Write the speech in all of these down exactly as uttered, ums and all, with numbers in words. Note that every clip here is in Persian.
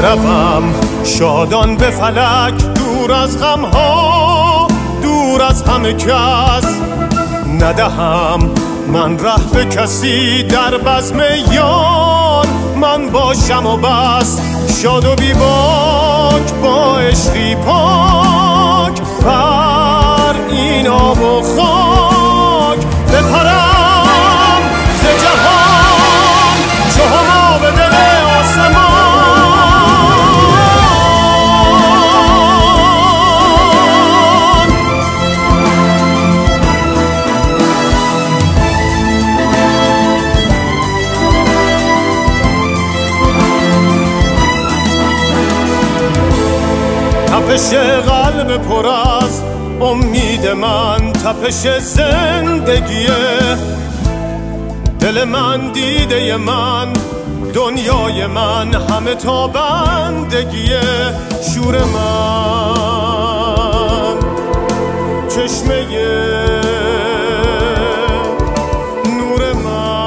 بروم شادان به فلک، دور از غمها، دور از همه کس. ندهم من ره به کسی، در بزم یار من باشم و بس. شاد و بی باک با عشقی پاک، بر این آب و خاک بپرم ز جهان چو هما به دل آسمان. تپش قلب پر از امید من، تپش زندگیه. دل من دیده من، دنیای من، همه تا بندگیه. شور من چشمه نور من.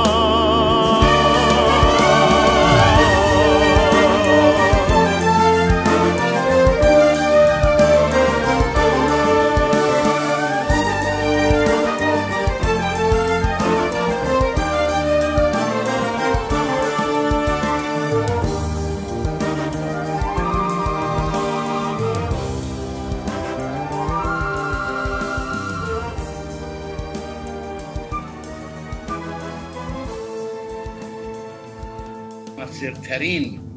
مؤثرترین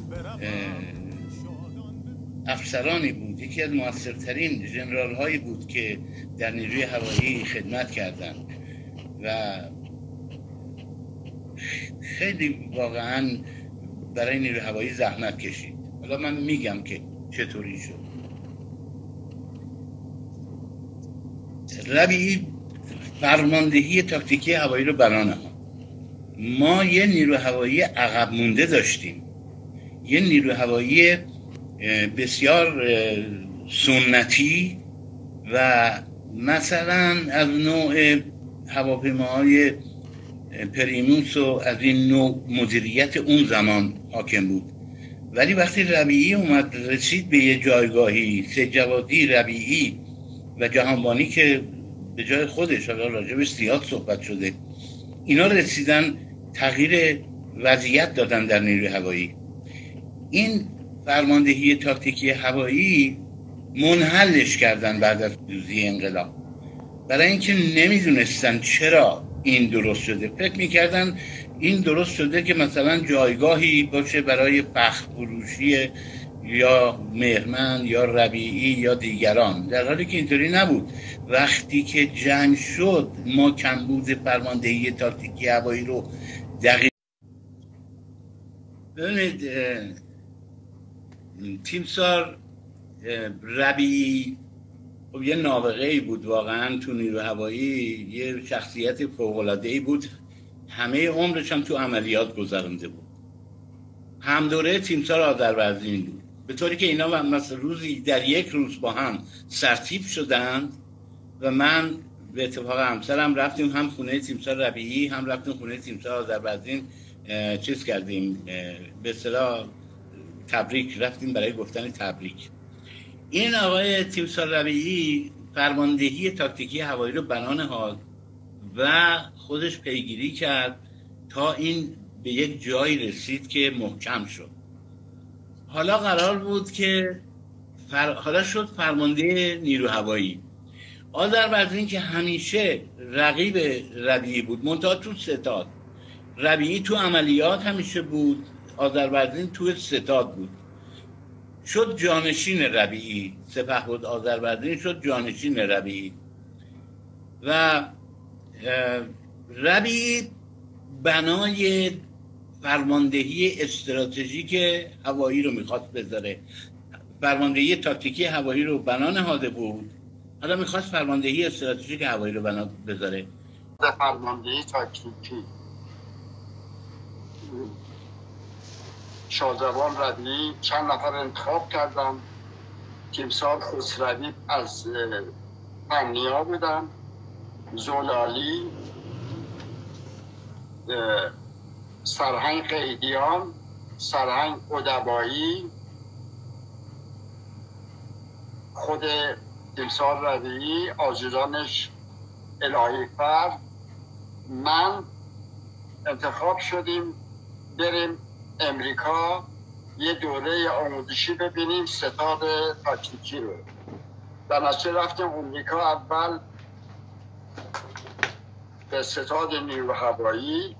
افسرانی بود، یکی از مؤثرترین ژنرال هایی بود که در نیروی هوایی خدمت کردند و خیلی واقعا برای نیروی هوایی زحمت کشید. حالا من میگم که چطوری شد. ربیعی فرماندهی تاکتیکی هوایی رو بنا نهاد. ما یه نیروی هوایی عقب مونده داشتیم، یه نیروی هوایی بسیار سنتی و مثلا از نوع هواپیماهای پریموس و از این نوع مدیریت اون زمان حاکم بود. ولی وقتی ربیعی اومد رسید به یه جایگاهی، سه‌جوادی، ربیعی و جهانبانی که به جای خودش، حالا راجبش زیاد صحبت شده، اینا رسیدن تغییر وضعیت دادن در نیروی هوایی. این فرماندهی تاکتیکی هوایی منحلش کردن بعد از پیروزی انقلاب، برای اینکه نمیدونستن چرا این درست شده. فکر میکردن این درست شده که مثلا جایگاهی باشه برای فخر فروشی یا مهرمن یا ربیعی یا دیگران، در حالی که اینطوری نبود. وقتی که جنگ شد ما کمبود فرماندهی تاکتیکی هوایی رو دقیق ببینید. تیمسار ربیعی خب یه نابغه‌ای بود واقعا تو نیروی هوایی، یه شخصیت فوق‌العاده‌ای بود. همه عمرش هم تو عملیات گذرانده بود. همدوره تیمسار آذربایجان بود، به طوری که اینا مثلا روزی در یک روز با هم سرتیپ شدند و من به اتفاق همسرم رفتیم هم خونه تیمسار ربیعی هم رفتیم خونه تیمسار آذربایجان، چیز کردیم به اصطلاح تبریک، رفتیم برای گفتن تبریک. این آقای تیمسار ربیعی فرماندهی تاکتیکی هوایی رو بنا نهاد و خودش پیگیری کرد تا این به یک جایی رسید که محکم شد. حالا قرار بود که فر... حالا شد فرمانده نیرو هوایی. آذربایجان که همیشه رقیب ربیعی بود، منتها تو ستاد. ربیعی تو عملیات همیشه بود، آذربایجان تو ستاد بود. شد جانشین ربیعی، سپهبد آذربایجان شد جانشین ربیعی و ربیعی بنای فرماندهی استراتژیک هوایی رو میخواست بذاره. فرماندهی تاکتیکی هوایی رو بنا نهاده بود، حالا میخواست فرماندهی استراتژیک هوایی رو بنا بذاره. فرماندهی تاکتیکی شاهزبان ربیعی چند نفر انتخاب کردن. تیمسار خسروی از فنیا بودن، زلالی، سرهنگ قیدیان، سرهنگ ادبایی، خود تیمسار ربیعی، آجرانش الهی فرد، من انتخاب شدیم بریم امریکا یه دوره آموزشی ببینیم ستاد تاکتیکی رو. در نتیجه رفتیم امریکا. اول به ستاد نیرو هوایی،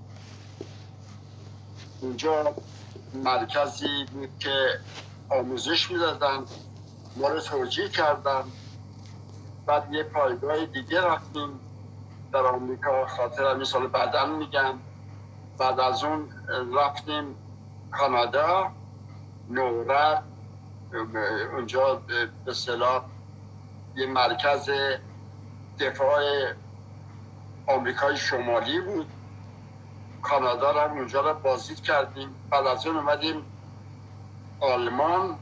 اونجا مرکزی بود که آموزش میدادن، ما رو توجیه کردن. بعد یه پایگاه دیگه رفتیم در آمریکا، خاطر همین سال بعداً میگم. بعد از اون رفتیم کانادا، نورد، اونجا به اصطلاح یه مرکز دفاع آمریکای شمالی بود. کانادا رو هم اونجا رو بازدید کردیم. بعد از اون اومدیم آلمان،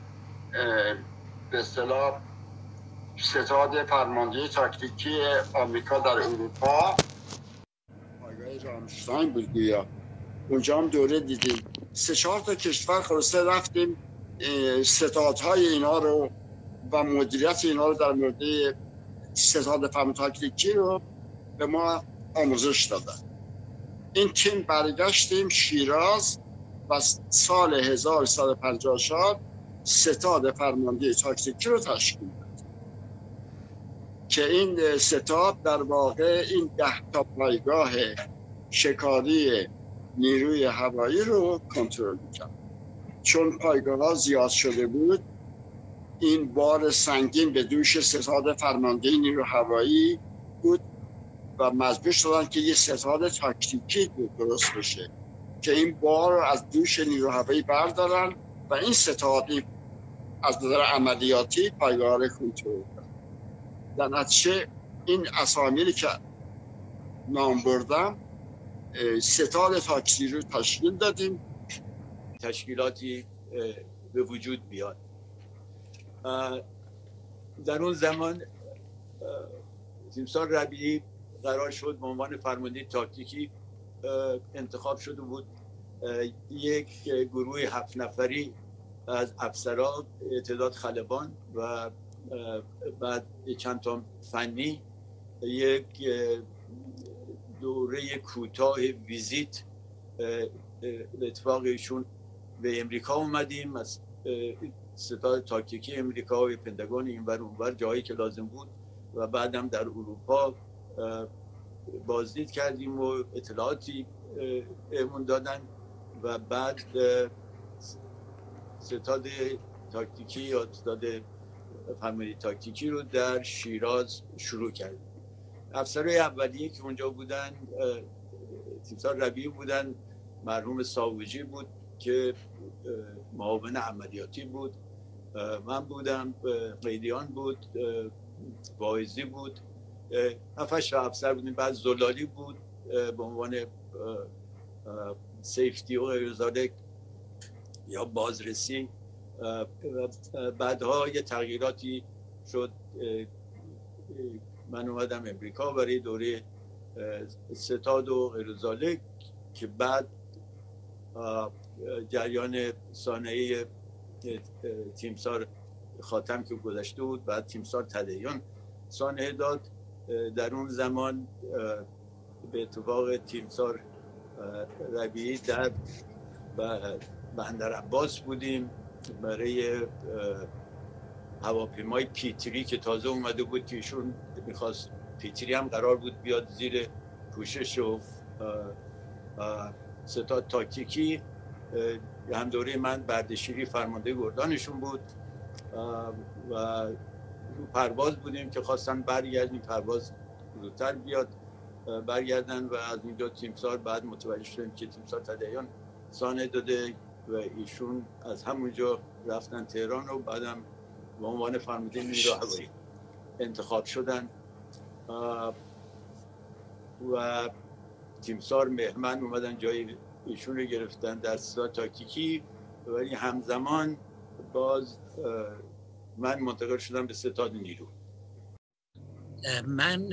به اصطلاح ستاد فرماندهی تاکتیکی آمریکا در اروپا، پایگاه رامشتاین بود گویا. اونجا هم دوره دیدیم. سه چهار تا کشور خلاصه رفتیم ستادهای اینا رو و مدیریت اینا رو در مورد ستاد فرماندهی تاکتیکی رو به ما آموزش دادن. این تیم برگشتیم شیراز و سال هزار و سیصد و پنجاه و چهار ستاد فرماندهی تاکتیکی رو تشکیل داد که این ستاد در واقع این ده تا پایگاه شکاری نیروی هوایی رو کنترل می‌کرد. چون پایگاه‌ها زیاد شده بود، این بار سنگین به دوش ستاد فرماندهی نیروی هوایی بود و مجبور شدن که یه ستاد تاکتیکی درست بشه که این بار رو از دوش نیروی هوایی بردارن و این ستادی از نظر عملیاتی پایگاه رو کنترل کنن. در نتیجه این اسامی که نام بردم ستاد تاکتیکی رو تشکیل دادیم. تشکیلاتی به وجود بیاد. در اون زمان تیمسار ربیعی قرار شد به عنوان فرمانده تاکتیکی انتخاب شده بود. یک گروه هفت نفری از افسران، تعداد خلبان و بعد چند تا فنی، یک دوره کوتاه ویزیت به اتفاق ایشون به امریکا اومدیم. از ستاد تاکتیکی امریکا و پنتاگون اینور اونور جایی که لازم بود و بعدم در اروپا بازدید کردیم و اطلاعاتی بهمون دادن و بعد ستاد تاکتیکی یا ستاد فرماندهی تاکتیکی رو در شیراز شروع کردیم. افسرهای اولیه که اونجا بودن تیمسار ربیعی بودن، مرحوم ساوجی بود که معاون عملیاتی بود، من بودم، قیدیان بود، واعظی بود، هفتش افسر بودیم. بعد زلالی بود به عنوان سیفتی و غیر ذالک یا بازرسی. بعدها یه تغییراتی شد، من اومدم امریکا برای دوره ستاد و غیر ذالک که بعد جریان صانعه تیمسار خاتم که گذشته بود، بعد تیمسار تدیان صانعه داد. در اون زمان به اتفاق تیمسار ربیعی در بندر عباس بودیم برای هواپیمای پیتری که تازه اومده بود که ایشون میخواست، پیتری هم قرار بود بیاد زیر پوشش و ستاد تاکتیکی. هم دوره من بردشیری فرمانده گردانشون بود و پرواز بودیم که خواستن برگردیم، پرواز زودتر بیاد برگردن و از اینجا تیمسار بعد متوجه شدیم که تیمسار تدیان صانع داده و ایشون از همونجا رفتن تهران و بعدم به عنوان فرمانده نیروی هوایی انتخاب شدن و تیمسار مهمن اومدن جای ایشون رو گرفتن در ستاد تاکتیکی. ولی همزمان باز من منتقل شدم به ستاد نیرو. من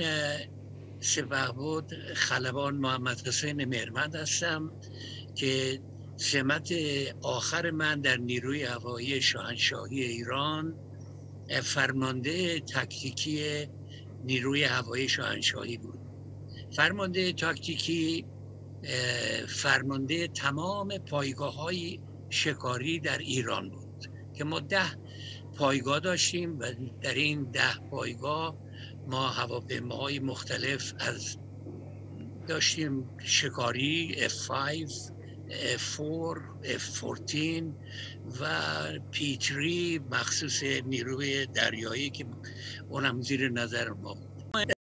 سپهبد خلبان محمد حسین مهرمند هستم که سمت آخر من در نیروی هوایی شاهنشاهی ایران فرمانده تاکتیکی نیروی هوایی شاهنشاهی بود. فرمانده تاکتیکی فرمانده تمام پایگاه‌های شکاری در ایران بود که ما ده پایگاه داشتیم و در این ده پایگاه ما هواپیماهای مختلف از داشتیم، شکاری اف پنج، اف چهار، اف چهارده و پی سه مخصوص نیروی دریایی که اونم زیر نظر ما بود.